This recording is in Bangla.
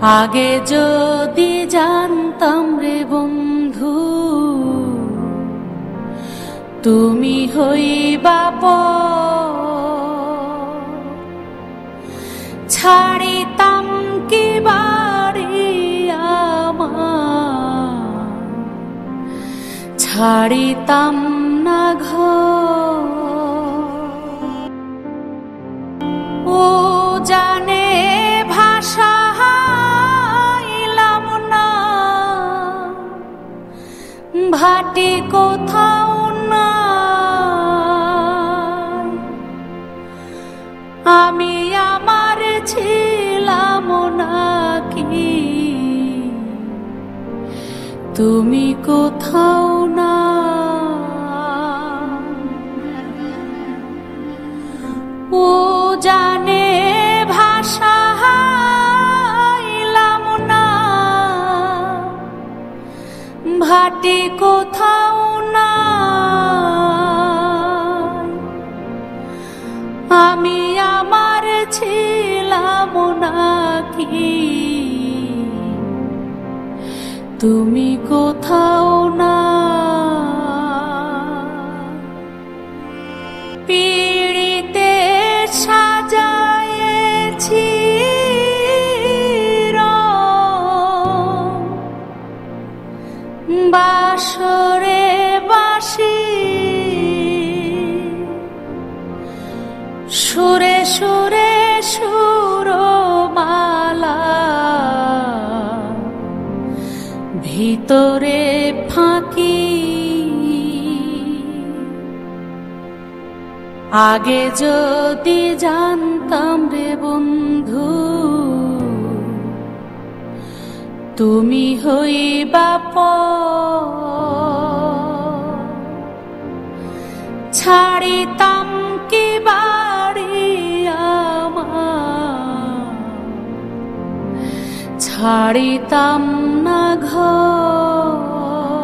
আগে যদি জানতাম রে বন্ধু তুমি হইবা ছাড়িতাম কি বাড়ি আমার, ছাড়িতাম না ঘর। ও জানে ভাষা হাইলাম না, ভাটি কোথাও না, আমি আমার ছিলাম নাকি তুমি কোথাও না। ও জানে ভাষা হাইলাম না, ভাটি কোথাও না, আমি আমার ছিলাম নাকি তুমি কোথাও না। পিড়িতে সাজায়েছি বাসরে বাসি, সুরে সুরে সুরমালা, ভিতরে ফাঁকি। আগে যদি জানতাম রে বন্ধু তুমি হইবা ছাড়িতাম কি বাড়ি আমার, ছাড়িতাম না ঘর।